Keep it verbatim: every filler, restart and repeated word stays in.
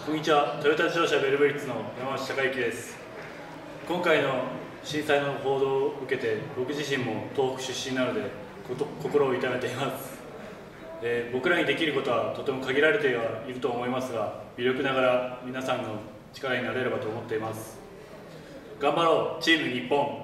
こんにちは、トヨタ自動車ベルブリッツの山内孝之です。今回の震災の報道を受けて、僕自身も東北出身なのでこと心を痛めています。えー、僕らにできることはとても限られてはいると思いますが、微力ながら皆さんの力になれればと思っています。頑張ろう、チーム日本。